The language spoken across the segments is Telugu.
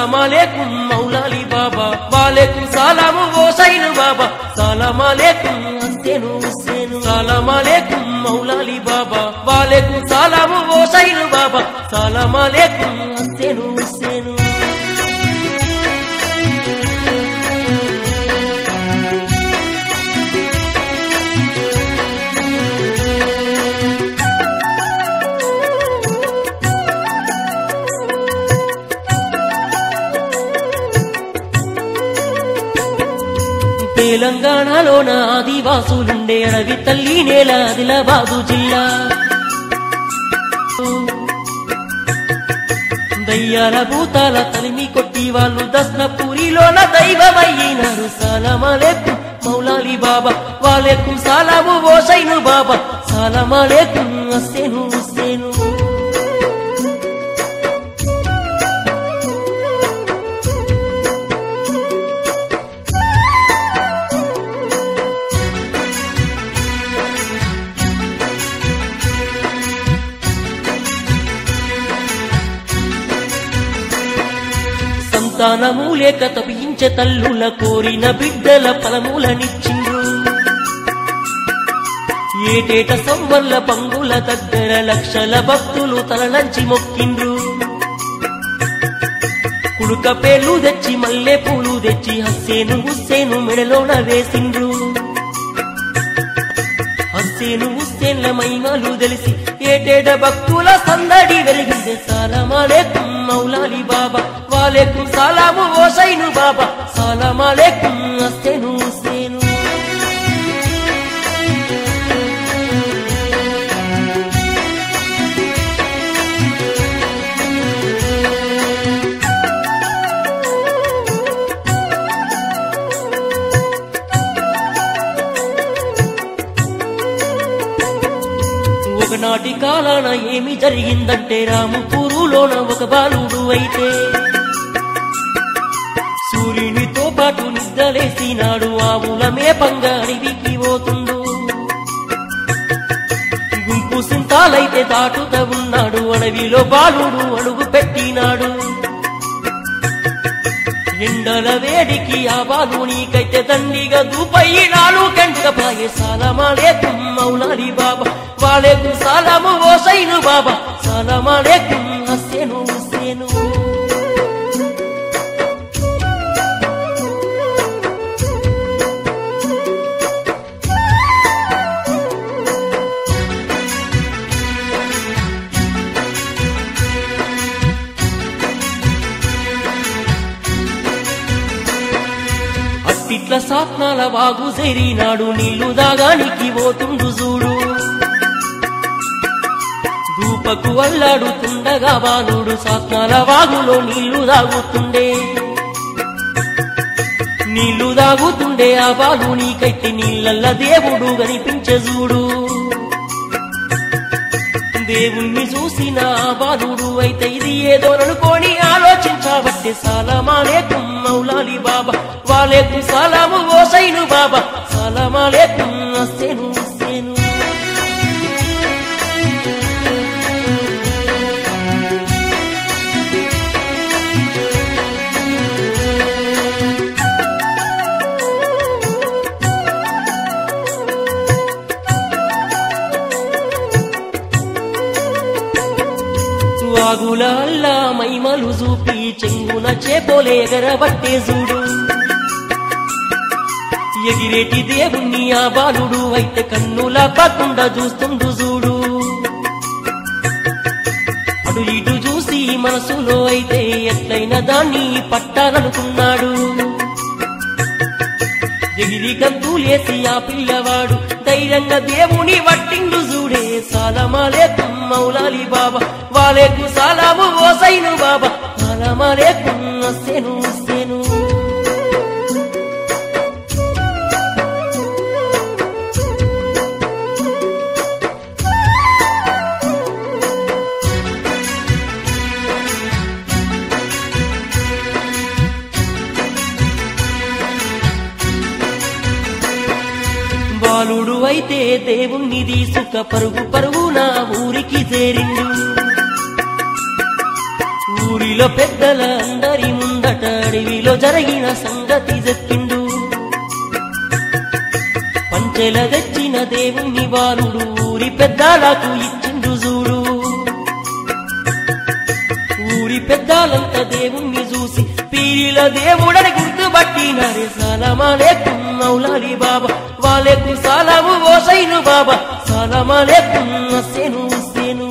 సలాం అలైకుం మౌలాలి బాబా వాలేకుం సలాం ఓ సైను బాబా సలాం అలైకుం హస్సేను హుస్సేను సలాం అలైకుం మౌలాలి బాబా వాలేకుం సలాం ఓ సైను బాబా సలాం అలైకుం హస్సేను హుస్సేను తెలంగాణలోన ఆదివాసులుండే అడవి తల్లి నేల ఆదిలాబాదు జిల్లా దయ్యాల భూతాల తలిమి కొట్టి వాళ్ళు దస్నపూరిలోన దైవమయ్యినారు సలాం అలైకుం మౌలాలి బాబా వాలేకుం సలాం ఓ సైను బాబా సలాం అలైకుం హస్సేను హుస్సేను సంతానము లేక తపించే తల్లుల కోరిన బిడ్డల ఫలములనిచ్చిండ్రు ఏటేట సంవర్ల పంగుల దగ్గర లక్షల భక్తులు తలలంచి మొక్కిండ్రు కుడుక పేర్లు తెచ్చి మల్లె పూలు తెచ్చి హస్సేను హుస్సేను మెడలోన వేసిండ్రు హస్సేను హుస్సేన్ల మహిమలు తెలిసి ఏటేట భక్తుల సందడి వెలిగిందే సలాం అలైకుం మౌలాలి బాబా వాలేకుం సలాం ఓ సైను బాబా సలాం అలైకుం హస్సేను హుస్సేను ఒకనాటి కాలాన ఏమి జరిగిందంటే రాముపూరులోన ఒక బాలుడు అయితే సూర్యునితో పాటు నిద్రలేసినాడు ఆవుల మేపంగా అడవికి పోతుండు గుంపు సింతాలైతే దాటుతా ఉన్నాడు అడవిలో బాలుడు అడుగు పెట్టినాడు ఎండల వేడికి ఆ బాలునికైతే దండిగా దూపయ్యినాడు గంటపాయే సలాం అలైకుం మౌలాలి బాబా వాలేకుం సలాం ఓ సైను బాబా సలాం అలైకుం హస్సేను హుస్సేను అట్టిట్ల సాత్నాల వాగు చేరినాడు నీళ్లు దాగానికి పోతుండు చూడు దూపకు అల్లాడుతుండగా బాలుడు సాత్నాల వాగులో నీళ్లు దాగుతుండే ఆ బాలునికైతే నీళ్ళల్ల దేవుడు కనిపించే చూడు దేవుణ్ణి చూసిన ఆ బాలుడు అయితే ఇది ఏదోననుకోని ఆలోచించబట్టే సలాం అలైకుం మౌలాలి బాబా వాలేకుం సలాం ఓ సైను బాబా సలాం అలైకుం హస్సేను హుస్సేను వాగుల అల్లా మైమలు చూపి చెంగున చేపోలే ఎగరబట్టే చూడు ఎగిరేటి దేవుణ్ణి ఆ బాలుడు అయితే కన్నుల కాకుండా చూస్తుండు చూడు అటు ఇటు చూసి మనసులో అయితే ఎట్లయినా దాన్ని పట్టాలనుకున్నాడు ఎగిరి గంతులేసి ఆ పిల్లవాడు ధైర్యంగా దేవుని పట్టిండు చూడే సలాం అలైకుం మౌలాలి బాబా వాలేకుం సలాం ఓ సైను బాబా సలాం అలైకుం హస్సేను హుస్సేను బాలుడు అయితే దేవుణ్ణి తీసుక పరుగు పరుగున ఊరికి చేరిండు ఊరిలో పెద్దల అందరి ముందు అడవిలో జరిగిన సంగతి చెప్పిండు. పంచెల తెచ్చిన దేవుణ్ణి బాలుడు ఊరి పెద్దాలకు ఇచ్చిండు చూడు. ఊరి పెద్దాలంతా దేవుణ్ణి చూసి పీరిల దేవుడని గుర్తుపట్టినారే. సలామలేకుం మౌలాలి బాబా వాలేకుం సలాము ఓసైను బాబా సలామలేకుం హుస్సేను హుస్సేను.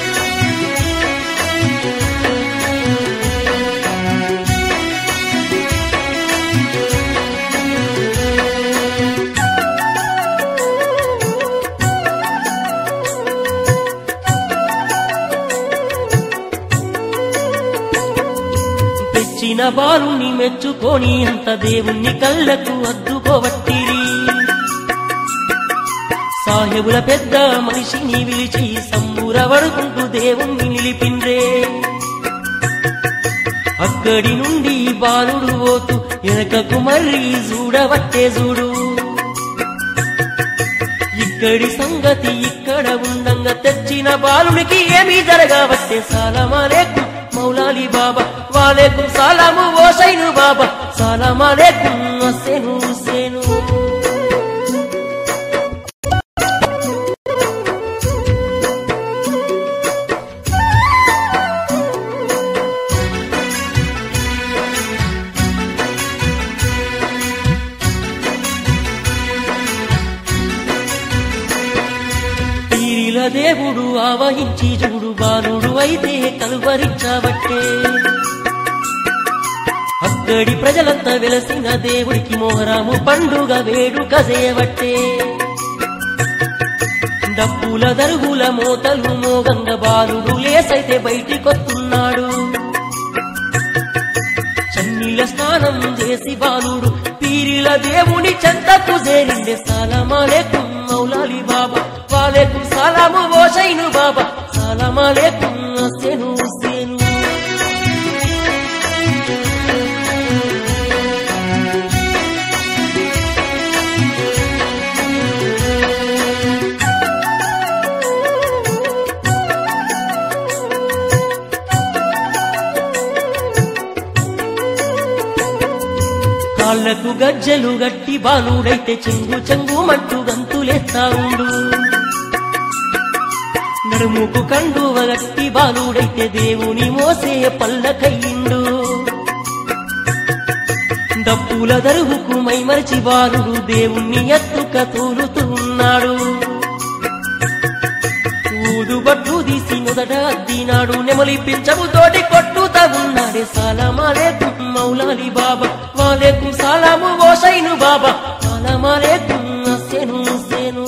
తెచ్చిన బాలుని మెచ్చుకొని అంత దేవుణ్ణి కళ్ళకు అద్దుకోవట్టిరి. సాహెబుల పెద్ద మనిషిని పిలిచి సంబూరపడుకుంటూ దేవుణ్ణి నిలిపిండ్రే. అక్కడి నుండి బాలుడు పోతూ వెనకకు మర్రి చూడవట్టే చూడు. ఇక్కడి సంగతి ఇక్కడ ఉండంగా తెచ్చిన బాలునికి ఏమీ జరగవట్టే. సలామలేకుం మౌలాలి బాబా వాలేకుం సలాము ఓసైను బాబా సలామలేకుం హుస్సేను హుస్సేను. పీరిల దేవుడు ఆవహించి చూడు బాలుడు అయితే కలువరించబట్టే. అక్కడి ప్రజలంతా వెలసిన దేవుడికి మోహరాము పండుగ వేడుక చేయబట్టే. డప్పుల దరుగుల మోతలు మోగంగ బాలుడు లేసైతే బయటికొస్తున్నాడు. చన్నీల స్నానం చేసి బాలుడు పీరిల దేవుని చెంతకు చేరిండే. సలామలేకుం మౌలాలి బాబా వాలేకుం సలాము ఓసైను బాబా సలామలేకుం హుస్సేను హుస్సేను. కాళ్లకు గజ్జలు గట్టి బాలుడైతే చెంగు చెంగు మంటూ గంతులేస్తా ఉండు. నడుముకు కండువ గట్టి బాలుడైతే దేవుని మోసే పల్లకయ్యిండు. డప్పుల దరుగుకు మైమరిచి బాలుడు దేవుణ్ణి ఎత్తుక తూలుతూ ఉన్నాడు. ఊదుబట్టు తీసి మొదట అద్దినాడు. నెమలి పింఛముతోటి కొట్టుతా ఉన్నాడే. సలామలేకుం మౌలాలి బాబా వాలేకుం సలాము ఓసైను బాబా సలామలేకుం హుస్సేను హుస్సేను.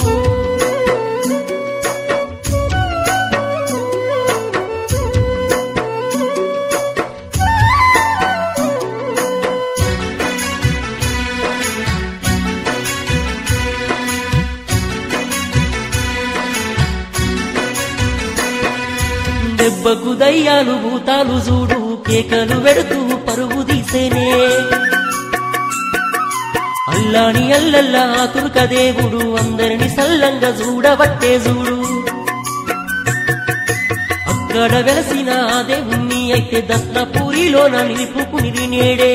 దెబ్బకు దయ్యాలు భూతాలు చూడు కేకలు వెడుతూ పరుగు తీసేనే. అల్లాని అల్లల్లా తుర్క దేవుడు అందరిని సల్లంగా చూడబట్టే చూడు. అక్కడ వెలసిన దేవుణ్ణి అయితే దస్తపూరిలోన నిలుపుకుని నేడే.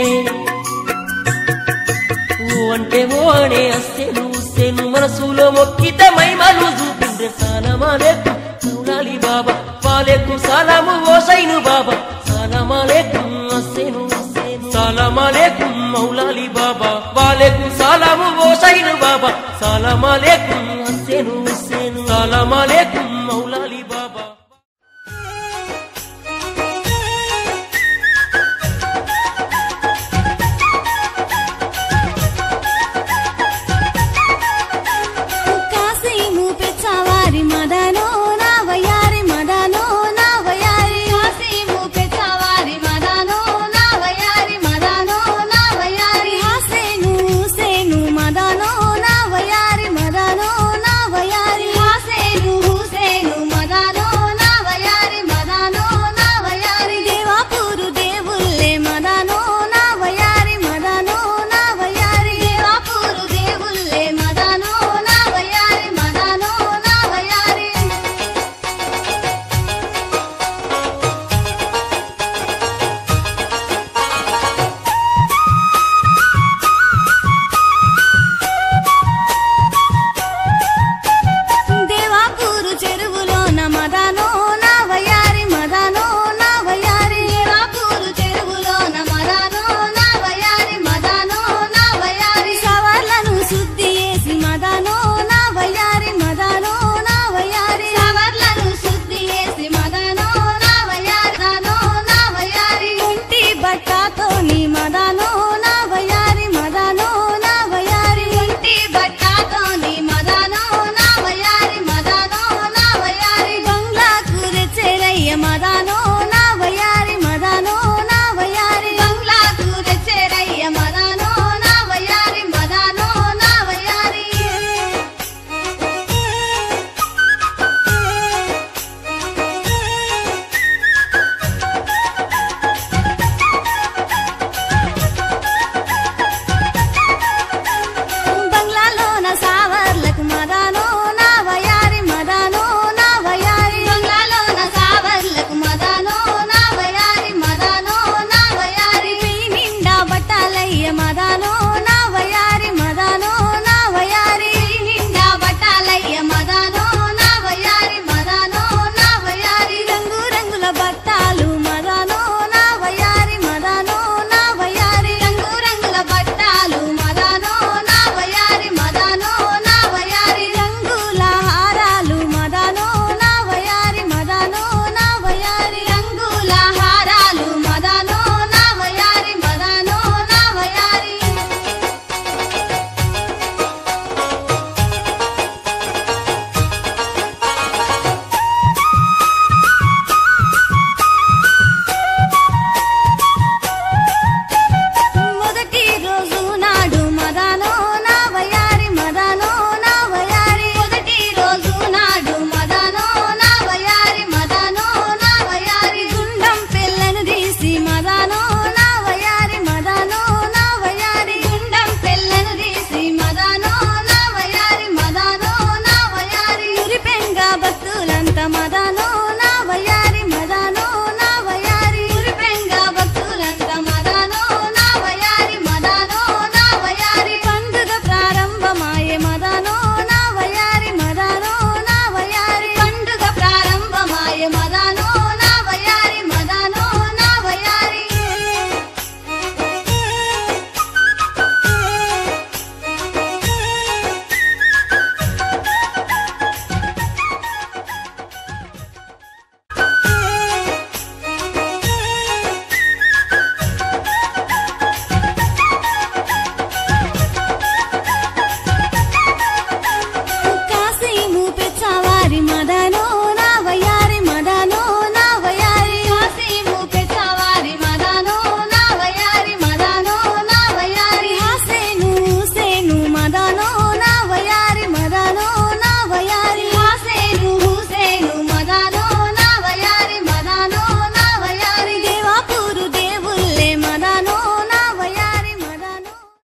ఓ అంటే ఓ అనే హుస్సేను హుస్సేను మనసులో మొక్కితే మైమలు చూపిండే. సలామలేకుం మౌలాలి బాబా వాలేకుం సలాము ఓసైను బాబా సలామలేకుం హుస్సేను హుస్సేను. సలామలేకుం మౌలాలి బాబా వాలేకుం సలాము ఓసైను బాబా సలామలేకుం